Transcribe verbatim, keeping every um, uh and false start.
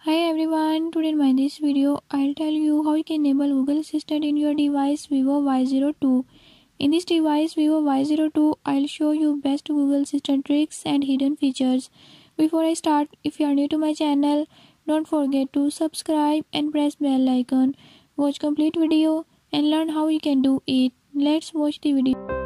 Hi everyone, today in my this video I'll tell you how you can enable Google Assistant in your device Vivo Y zero two. In this device Vivo Y zero two, I'll show you best Google Assistant tricks and hidden features. Before I start, if you are new to my channel, don't forget to subscribe and press bell icon. Watch complete video and learn how you can do it. Let's watch the video.